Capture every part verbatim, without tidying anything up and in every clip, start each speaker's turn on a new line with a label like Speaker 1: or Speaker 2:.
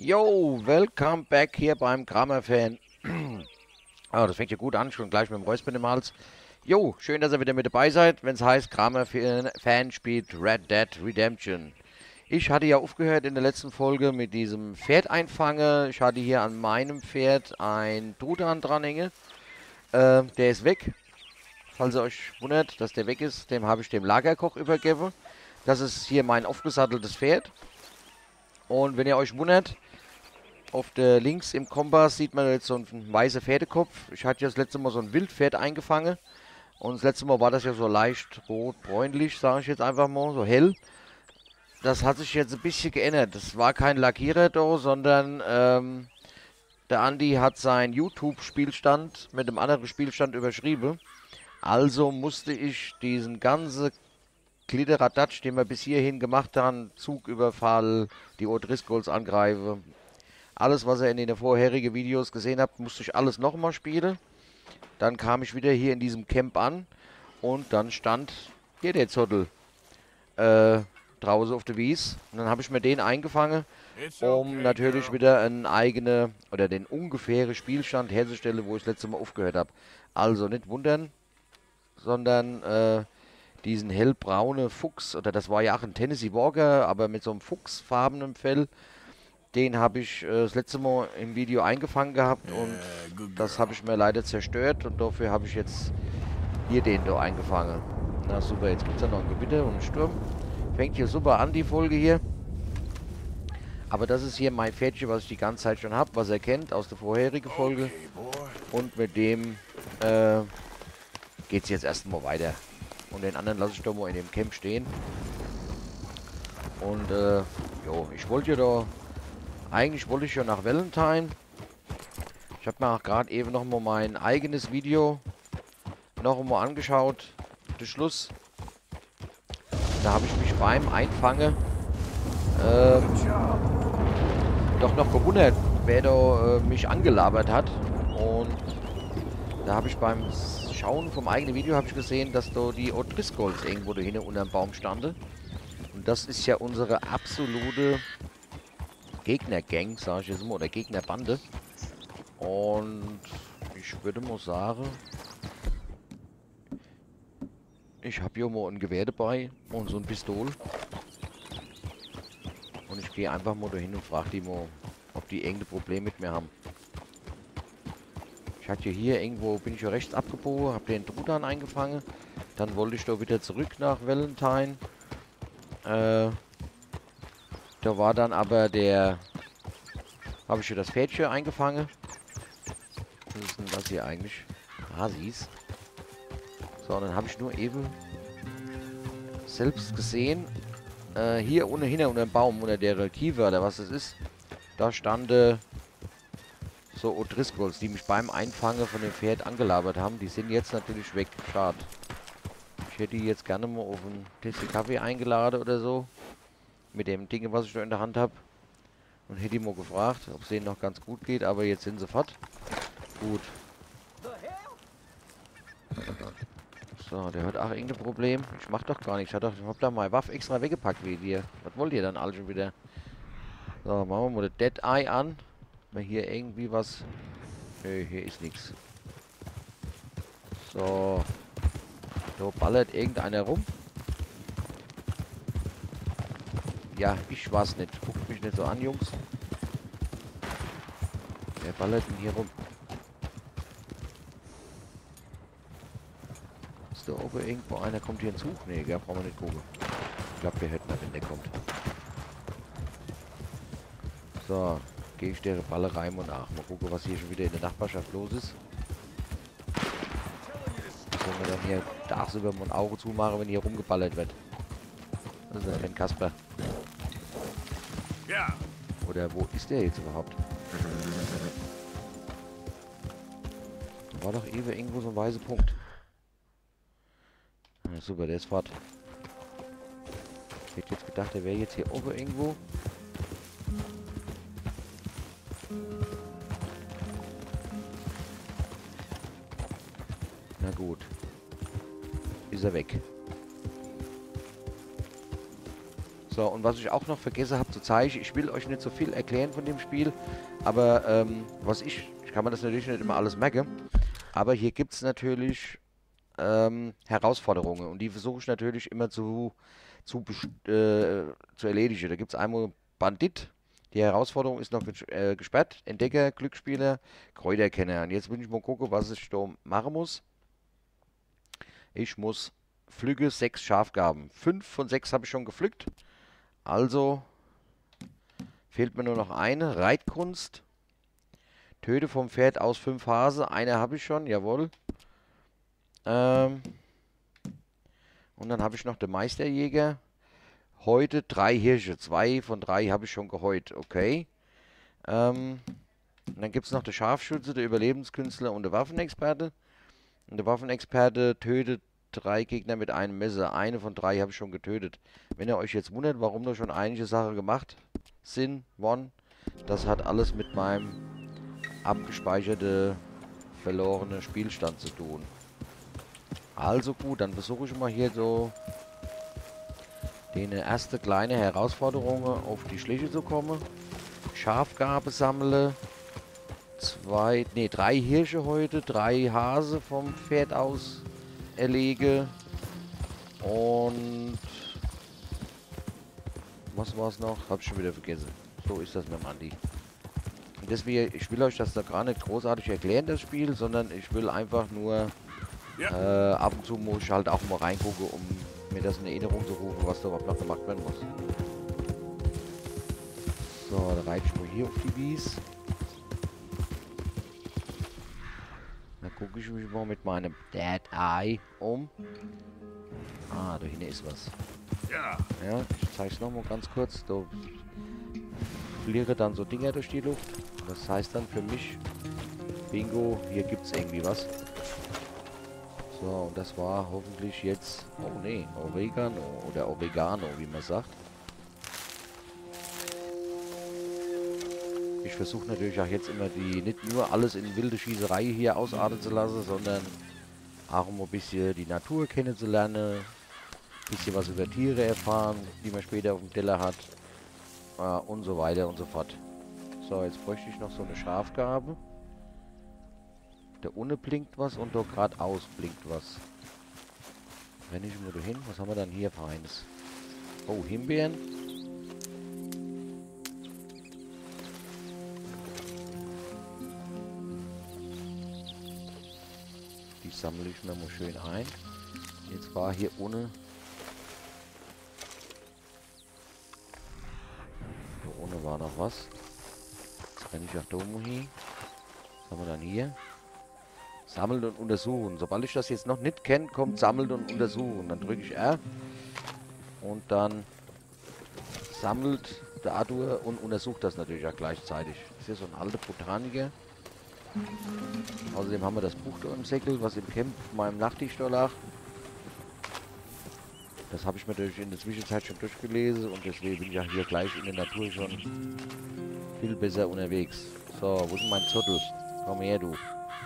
Speaker 1: Yo, welcome back hier beim Kramer-Fan. Ah, das fängt ja gut an, schon gleich mit dem Räuspern im Hals. Jo, schön, dass ihr wieder mit dabei seid, wenn es heißt, Kramer-Fan spielt Red Dead Redemption. Ich hatte ja aufgehört in der letzten Folge mit diesem Pferd einfangen. Ich hatte hier an meinem Pferd ein Truthahn dranhänge. Äh, der ist weg. Falls ihr euch wundert, dass der weg ist, dem habe ich dem Lagerkoch übergeben. Das ist hier mein aufgesatteltes Pferd. Und wenn ihr euch wundert, auf der links im Kompass sieht man jetzt so einen weißen Pferdekopf. Ich hatte ja das letzte Mal so ein Wildpferd eingefangen. Und das letzte Mal war das ja so leicht rot-bräunlich, sage ich jetzt einfach mal, so hell. Das hat sich jetzt ein bisschen geändert. Das war kein Lackierer da, sondern ähm, der Andi hat seinen YouTube-Spielstand mit einem anderen Spielstand überschrieben. Also musste ich diesen ganzen Klidderadatsch, den wir bis hierhin gemacht haben, Zugüberfall, die O'Driscolls angreifen, alles, was ihr in den vorherigen Videos gesehen habt, musste ich alles nochmal spielen. Dann kam ich wieder hier in diesem Camp an und dann stand hier der Zottel äh, draußen auf der Wies. Und dann habe ich mir den eingefangen, um natürlich wieder einen eigenen oder den ungefähren Spielstand herzustellen, wo ich das letzte Mal aufgehört habe. Also nicht wundern, sondern äh, diesen hellbraunen Fuchs, oder das war ja auch ein Tennessee Walker, aber mit so einem fuchsfarbenen Fell. Den habe ich äh, das letzte Mal im Video eingefangen gehabt und das habe ich mir leider zerstört und dafür habe ich jetzt hier den da eingefangen. Na super, jetzt gibt es ja noch ein Gewitter und einen Sturm. Fängt hier super an, die Folge hier. Aber das ist hier mein Pferdchen, was ich die ganze Zeit schon habe, was er kennt aus der vorherigen Folge. Und mit dem äh, geht es jetzt erstmal weiter. Und den anderen lasse ich doch mal in dem Camp stehen. Und äh, jo, ich wollte ja da... Eigentlich wollte ich ja nach Valentine. Ich habe mir auch gerade eben noch mal mein eigenes Video noch einmal angeschaut. Der Schluss. Da habe ich mich beim Einfangen ähm, doch noch gewundert, wer da äh, mich angelabert hat. Und da habe ich beim Schauen vom eigenen Video habe ich gesehen, dass da die O'Driscolls irgendwo da hinten unterm Baum standen. Und das ist ja unsere absolute Gegnergang, sage ich jetzt mal, oder Gegnerbande. Und ich würde mal sagen, ich habe hier mal ein Gewehr dabei und so ein Pistol. Und ich gehe einfach mal dahin und frage die mal, ob die irgendein Problem mit mir haben. Ich hatte hier irgendwo, bin ich ja rechts abgebogen, habe den Truthahn eingefangen. Dann wollte ich da wieder zurück nach Valentine. Äh, da war dann aber der... Habe ich hier das Pferdchen eingefangen. Was ist denn das hier eigentlich? Hasis. So, dann habe ich nur eben selbst gesehen. Äh, hier unten hinter unter dem Baum, unter der Kiefer oder was das ist. Da standen so O'Driscolls, die mich beim Einfangen von dem Pferd angelabert haben. Die sind jetzt natürlich weg. Schade. Ich hätte die jetzt gerne mal auf einen Tasse Kaffee eingeladen oder so. Mit dem Ding, was ich da in der Hand habe. Und hätte ihn mal gefragt, ob es denen noch ganz gut geht, aber jetzt sind sie fort. Gut. So, der hat auch irgendein Problem. Ich mach doch gar nichts. Ich hab, doch, ich hab da mal Waffe extra weggepackt wie dir. Was wollt ihr dann alle schon wieder? So, machen wir mal das Dead Eye an. Mal hier irgendwie was... Nö, hier ist nichts. So. Da ballert irgendeiner rum. Ja, ich war's nicht. Guckt mich nicht so an, Jungs. Wer ballert denn hier rum? Ist da oben irgendwo einer? Kommt hier ein Zug? Nee, gell, brauchen wir nicht gucken. Ich glaube, wir hätten da, wenn der kommt. So, gehe ich der Balle rein und nach. Mal gucken, was hier schon wieder in der Nachbarschaft los ist. Sollen wir dann hier tagsüber mal ein Auge zumachen, wenn hier rumgeballert wird? Das ist ja kein Kasper.
Speaker 2: Ja.
Speaker 1: Oder wo ist der jetzt überhaupt? Da war doch eben irgendwo so ein weißer Punkt. Ja, super, der ist fort. Ich hätte jetzt gedacht, der wäre jetzt hier oben irgendwo. Na gut. Ist er weg. So, und was ich auch noch vergessen habe zu zeigen, ich will euch nicht so viel erklären von dem Spiel, aber ähm, was ich, ich kann mir das natürlich nicht immer alles merken, aber hier gibt es natürlich ähm, Herausforderungen und die versuche ich natürlich immer zu, zu, best- äh, zu erledigen. Da gibt es einmal Bandit, die Herausforderung ist noch ges äh, gesperrt, Entdecker, Glücksspieler, Kräuterkenner. Und jetzt will ich mal gucken, was ich da machen muss. Ich muss pflücke sechs Schafgarben. Fünf von sechs habe ich schon gepflückt. Also fehlt mir nur noch eine. Reitkunst. Töte vom Pferd aus fünf Hase. Eine habe ich schon, jawohl. Ähm, und dann habe ich noch den Meisterjäger. Heute drei Hirsche. Zwei von drei habe ich schon gehäut. Okay. Ähm, und dann gibt es noch den Scharfschütze, der Überlebenskünstler und der Waffenexperte. Und der Waffenexperte tötet drei Gegner mit einem Messer. Eine von drei habe ich schon getötet. Wenn ihr euch jetzt wundert, warum da schon einige Sachen gemacht sind, worden, das hat alles mit meinem abgespeicherte verlorene Spielstand zu tun. Also gut, dann versuche ich mal hier so die erste kleine Herausforderung auf die Schliche zu kommen. Schafgarbe sammle. Zwei, nee, drei Hirsche heute, drei Hase vom Pferd aus erlege. Und was war es noch? Hab ich schon wieder vergessen. So ist das mit dem Andi. Und deswegen, ich will euch das da gar nicht großartig erklären, das Spiel, sondern ich will einfach nur ja. äh, ab und zu muss ich halt auch mal reingucken, um mir das in Erinnerung zu rufen, was da überhaupt noch gemacht werden muss. So, da reite ich mal hier auf die Wies. Dann gucke ich mich mal mit meinem Dead Eye um. Ah, da hinten ist was. Ja. Ja, ich zeige es nochmal ganz kurz. Da fliege dann so Dinger durch die Luft. Das heißt dann für mich, Bingo, hier gibt es irgendwie was. So, und das war hoffentlich jetzt, oh nee, Oregano oder Oregano, wie man sagt. Ich versuche natürlich auch jetzt immer die, nicht nur alles in wilde Schießerei hier ausarten zu lassen, sondern auch um ein bisschen die Natur kennenzulernen, ein bisschen was über Tiere erfahren, die man später auf dem Teller hat, äh, und so weiter und so fort. So, jetzt bräuchte ich noch so eine Schafgarbe. Da unten blinkt was und da geradeaus blinkt was. Renne ich mal da hin. Was haben wir dann hier für eines? Oh, Himbeeren. Die sammle ich mir mal schön ein. Jetzt war hier ohne. Da ohne war noch was. Jetzt renne ich auch da mal hin. Was haben wir dann hier? Sammeln und untersuchen. Sobald ich das jetzt noch nicht kenne, kommt sammeln und untersuchen. Dann drücke ich R. Und dann sammelt der Arthur und untersucht das natürlich auch gleichzeitig. Das ist ja so ein alter Botaniker. Außerdem haben wir das Buch da im Säckel, was im Camp auf meinem Nachttisch da lag. Das habe ich mir natürlich in der Zwischenzeit schon durchgelesen und deswegen bin ich ja hier gleich in der Natur schon viel besser unterwegs. So, wo ist denn mein Zottel? Komm her, du.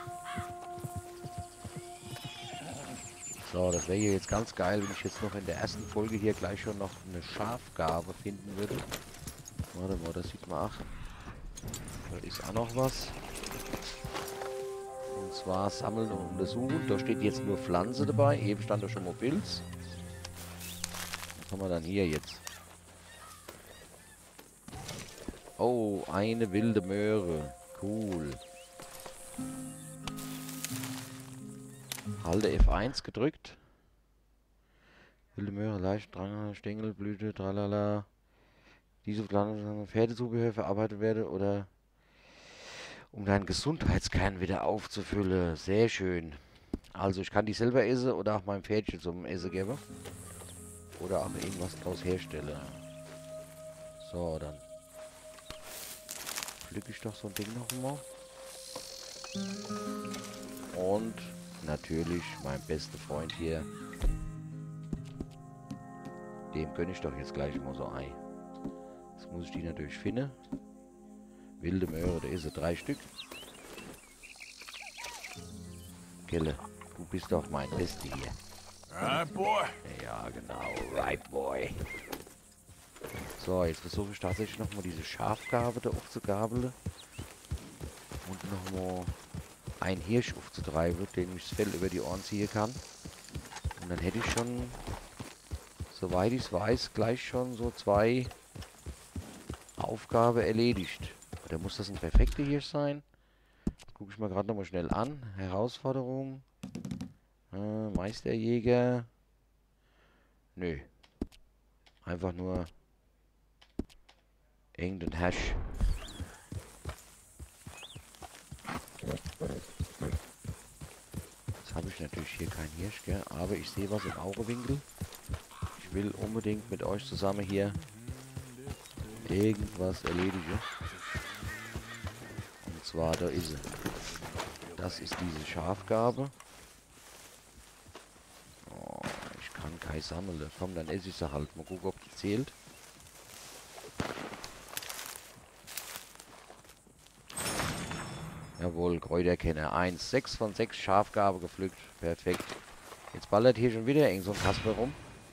Speaker 1: So, das wäre hier jetzt ganz geil, wenn ich jetzt noch in der ersten Folge hier gleich schon noch eine Schafgarbe finden würde. Warte mal, das sieht man auch. Da ist auch noch was. Und zwar sammeln und untersuchen. Da steht jetzt nur Pflanze dabei. Eben stand da schon mal Pilz. Was haben wir dann hier jetzt? Oh, eine wilde Möhre. Cool. Halte F eins gedrückt. Wilde Möhre, leicht, Drang, Stängel, Blüte, tralala. Diese Pflanze, Pferdezubehör verarbeitet werde oder um deinen Gesundheitskern wieder aufzufüllen. Sehr schön. Also ich kann die selber essen oder auch meinem Pferdchen zum Essen geben. Oder auch irgendwas draus herstellen. So, dann pflücke ich doch so ein Ding noch mal. Und natürlich mein bester Freund hier. Dem gönne ich doch jetzt gleich mal so ein. Jetzt muss ich die natürlich finden. Wilde Möhre, da ist sie, drei Stück. Gelle, du bist doch mein Beste hier.
Speaker 2: Right, boy.
Speaker 1: Ja, genau, right, boy. So, jetzt versuche ich tatsächlich nochmal diese Schafgabe da aufzugabeln. Und nochmal einen Hirsch aufzutreiben, den ich das Fell über die Ohren ziehen kann. Und dann hätte ich schon, soweit ich es weiß, gleich schon so zwei Aufgaben erledigt. Oder muss das ein perfekter Hirsch sein? Das gucke ich mir gerade nochmal schnell an. Herausforderung. Äh, Meisterjäger. Nö. Einfach nur irgendein Hash. Jetzt habe ich natürlich hier keinen Hirsch, gell? Aber ich sehe was im Augenwinkel. Ich will unbedingt mit euch zusammen hier irgendwas erledigen. Und zwar, da ist sie. Das ist diese Schafgabe. Oh, ich kann keine sammeln. Komm, dann esse ich sie halt. Mal gucken, ob die zählt. Jawohl, Kräuterkenner. eins. sechs von sechs Schafgabe gepflückt. Perfekt. Jetzt ballert hier schon wieder irgend so ein Kasper rum.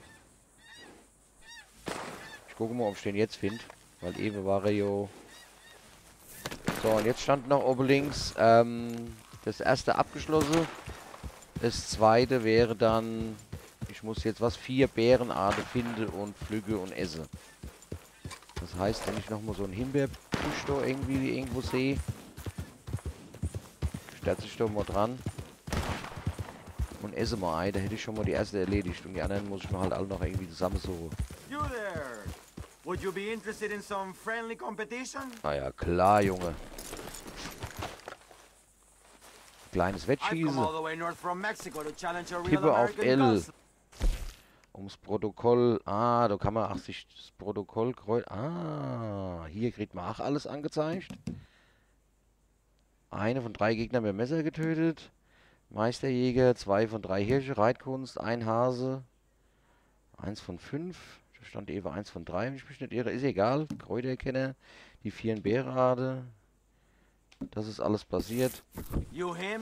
Speaker 1: Ich gucke mal, ob ich den jetzt finde. Weil eben war er jo. So, und jetzt stand noch oben links ähm, das erste abgeschlossen. Das zweite wäre dann, ich muss jetzt was, vier Beerenarten finden und pflücke und esse. Das heißt, wenn ich nochmal so einen Himbeerbusch da irgendwie irgendwo sehe, stellt sich doch mal dran und esse mal ein. Da hätte ich schon mal die erste erledigt und die anderen muss ich mir halt alle noch irgendwie zusammensuchen.
Speaker 2: You there! Would you be interested in some friendly competition?
Speaker 1: Na ja, klar, Junge. Kleines
Speaker 2: I've come all
Speaker 1: Wettschießen.
Speaker 2: the way north from Mexico to challenge a real
Speaker 1: Tippe auf
Speaker 2: American
Speaker 1: L.
Speaker 2: gunslinger.
Speaker 1: Ums Protokoll. Ah, da kann man ach, sich das Protokoll kreuz. Ah, hier kriegt man auch alles angezeigt. Eine von drei Gegnern mit Messer getötet. Meisterjäger, zwei von drei Hirsche, Reitkunst, ein Hase. Eins von fünf. Da stand eben eins von drei, wenn ich mich nicht irre. Ist egal. Kräuterkenner. Die vier Beerade. Das ist alles passiert.
Speaker 2: You him?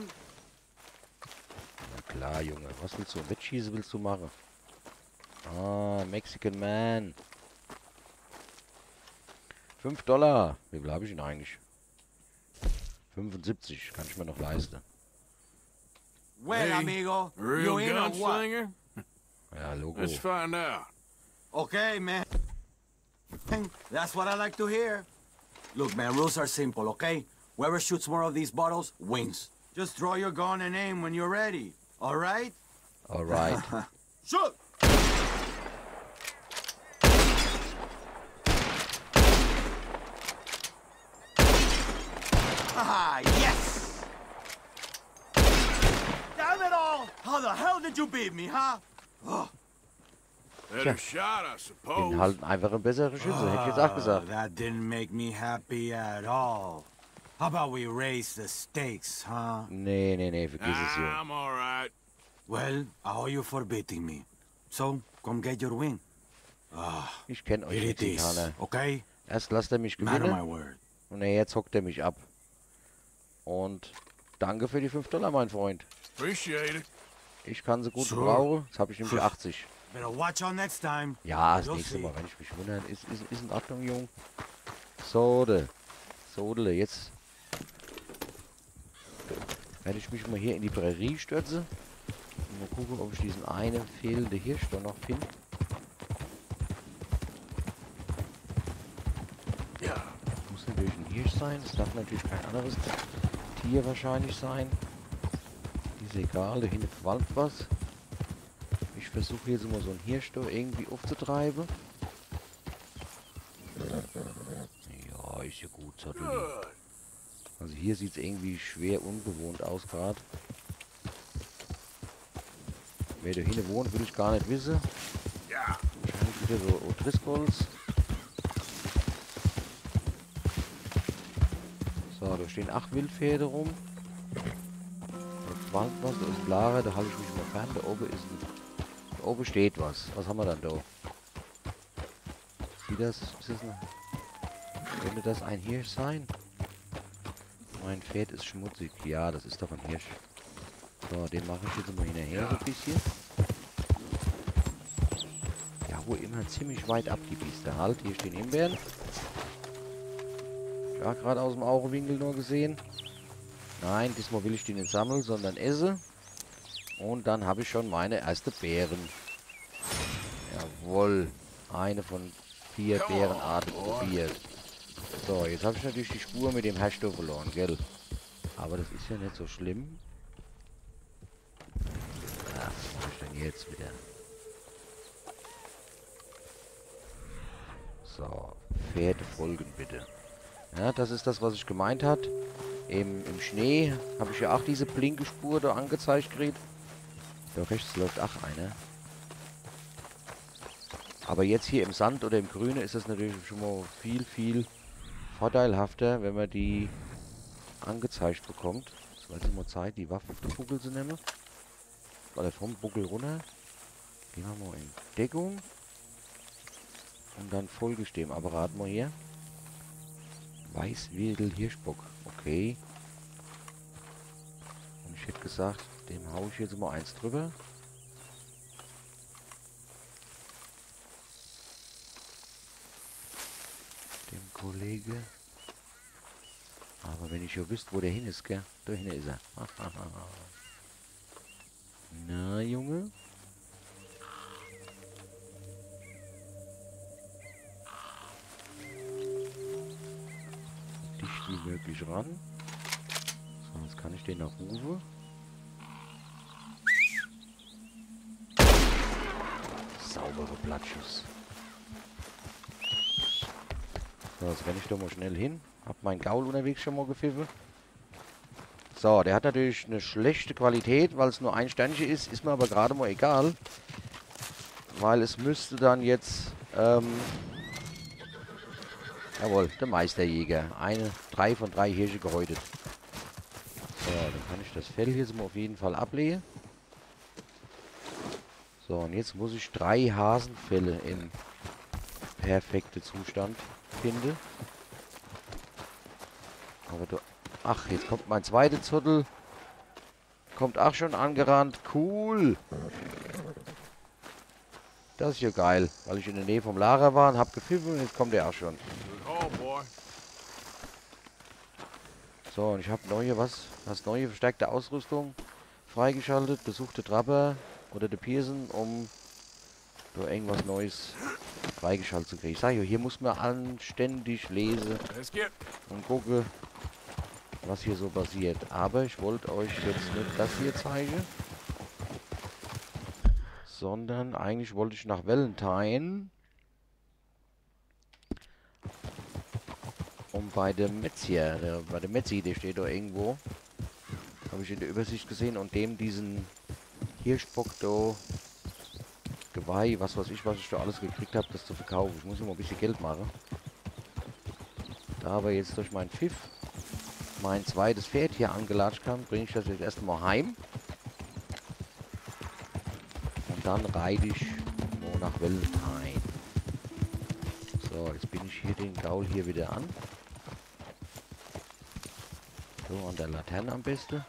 Speaker 1: Na klar, Junge. Was willst du? Wettschießen willst du machen? Ah, Mexican Man. fünf Dollar. Wie viel habe ich denn eigentlich? fünfundsiebzig. Kann ich mir noch leisten.
Speaker 2: Well,
Speaker 3: Hey,
Speaker 2: amigo,
Speaker 3: A real
Speaker 2: you in or what?
Speaker 3: gunslinger?
Speaker 1: Ja, Logo.
Speaker 3: Let's find out.
Speaker 2: Okay, man. That's what I like to hear. Look, man, rules are simple, okay? Whoever shoots more of these bottles wins. Just draw your gun and aim when you're ready. All right?
Speaker 1: Alright.
Speaker 2: Shoot! Ah, yes! Damn it all! How the hell did you beat me, huh? Oh,
Speaker 3: Better shot, I suppose.
Speaker 1: Bin halt einfach ein besserer Schütze, hätte ich jetzt auch gesagt.
Speaker 2: that didn't make me happy at all. How about we raise the stakes, huh?
Speaker 1: Nee, nee, nee, vergiss es, Junge.
Speaker 3: I'm all right.
Speaker 2: Well, I owe you for beating me. So, come get your win.
Speaker 1: Ich kenne euch
Speaker 2: Here it is,
Speaker 1: Mexikaner.
Speaker 2: okay?
Speaker 1: Erst lasst er mich
Speaker 2: Matter my
Speaker 1: gewinnen
Speaker 2: word.
Speaker 1: und na, jetzt hockt er mich ab. Und danke für die fünf Dollar, mein Freund.
Speaker 3: Appreciate it.
Speaker 1: Ich kann sie gut
Speaker 2: Sure.
Speaker 1: gebrauchen. Jetzt habe ich nämlich achtzig.
Speaker 2: Better watch out next time.
Speaker 1: Ja, das
Speaker 2: You'll
Speaker 1: nächste
Speaker 2: see.
Speaker 1: Mal, wenn ich mich wundere, ist, ist, ist in Ordnung, Jung. Sode. Sodele, jetzt werde ich mich mal hier in die Prärie stürzen. Und mal gucken, ob ich diesen einen fehlenden Hirsch da noch finde.
Speaker 3: Ja.
Speaker 1: Muss natürlich ein Hirsch sein. Es darf natürlich kein anderes Tier wahrscheinlich sein. Ist egal, da hinten verwaltet was. Ich versuche jetzt mal so einen Hirsch da irgendwie aufzutreiben. Ja, ist ja gut, Sattel.
Speaker 3: Good.
Speaker 1: Also hier sieht es irgendwie schwer unbewohnt aus gerade. Wer da hinten wohnt, will ich gar nicht wissen.
Speaker 3: Ja.
Speaker 1: Wahrscheinlich wieder so O'Driscolls. So, da stehen acht Wildpferde rum. Da warnt was, da ist Lara, da halte ich mich mal fern. Da oben ist ein... Da oben steht was. Was haben wir dann da? Sieht das? Ist das eine... Könnte das ein Hirsch sein? Mein Pferd ist schmutzig. Ja, das ist doch ein Hirsch. So, den mache ich jetzt mal hinterher so ein bisschen. haue immer ziemlich weit ab, die Biester. Halt, hier stehen Himbeeren. Ja, gerade aus dem Augenwinkel nur gesehen. Nein, diesmal will ich die nicht sammeln, sondern esse. Und dann habe ich schon meine erste Beeren. Jawohl. Eine von vier Beerenarten probiert. So, jetzt habe ich natürlich die Spur mit dem Herrscher verloren, gell? Aber das ist ja nicht so schlimm. Ach, was mache ich denn jetzt wieder? So, Pferde folgen bitte. Ja, das ist das, was ich gemeint hat. Im, im Schnee habe ich ja auch diese blinke Spur da angezeigt gekriegt. Da rechts läuft auch eine. Aber jetzt hier im Sand oder im Grüne ist es natürlich schon mal viel, viel vorteilhafter, wenn man die angezeigt bekommt. Es war jetzt mal Zeit, die Waffe auf den Buckel zu nehmen. Oder vom Buckel runter. Gehen wir mal in Deckung. Und dann folge ich dem Apparat mal hier. Weißwedel Hirschbock. Okay. Und ich hätte gesagt, dem haue ich jetzt mal eins drüber. Dem Kollege. Aber wenn ich ja wüsste, wo der hin ist, gell? Da hinten ist er. Na, Junge? Dicht wie möglich ran. So, jetzt kann ich den noch rufen. Saubere Blattschuss. So, jetzt renne ich doch mal schnell hin. Hab meinen Gaul unterwegs schon mal gepfiffen. So, der hat natürlich eine schlechte Qualität, weil es nur ein Sternchen ist. Ist mir aber gerade mal egal. Weil es müsste dann jetzt... Ähm, jawohl, der Meisterjäger. Eine, drei von drei Hirsche gehäutet. So, dann kann ich das Fell hier so mal auf jeden Fall ablegen. So, und jetzt muss ich drei Hasenfelle in perfekte Zustand finden. Aber du... Ach, jetzt kommt mein zweiter Zottel. Kommt auch schon angerannt. Cool. Das ist ja geil. Weil ich in der Nähe vom Lager war und hab gepfiffen und jetzt kommt der auch schon. So, und ich habe neue, was? Was neue verstärkte Ausrüstung freigeschaltet. Besuchte Trapper oder der Pearson, um da irgendwas Neues freigeschaltet zu kriegen. Ich sage ja, hier muss man anständig lesen und gucken, was hier so passiert. Aber ich wollte euch jetzt nicht das hier zeigen, sondern eigentlich wollte ich nach Valentine, um bei dem Metzger, der, bei dem Metzi, der steht da irgendwo, habe ich in der Übersicht gesehen, und dem diesen Hirschbock da, Geweih, was weiß ich, was ich da alles gekriegt habe, das zu verkaufen. Ich muss immer ein bisschen Geld machen. Da aber jetzt durch meinen Pfiff mein zweites Pferd hier angelatscht kann, bringe ich das jetzt erstmal heim. Und dann reite ich nur nach Valentine. So, jetzt bin ich hier den Gaul hier wieder an. So, an der Laterne am besten.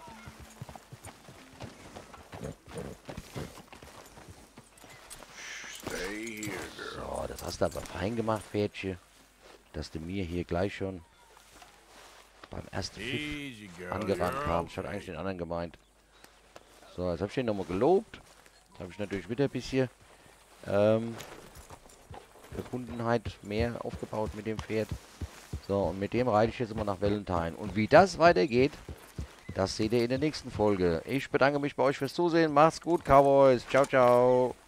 Speaker 1: So, das hast du aber fein gemacht, Pferdchen. Dass du mir hier gleich schon beim ersten Pfiff angerannt kam. Ich hatte eigentlich den anderen gemeint. So, jetzt habe ich den nochmal gelobt. Habe ich natürlich wieder ein bisschen ähm, Verbundenheit mehr aufgebaut mit dem Pferd. So, und mit dem reite ich jetzt immer nach Valentine. Und wie das weitergeht, das seht ihr in der nächsten Folge. Ich bedanke mich bei euch fürs Zusehen. Macht's gut, Cowboys. Ciao, ciao.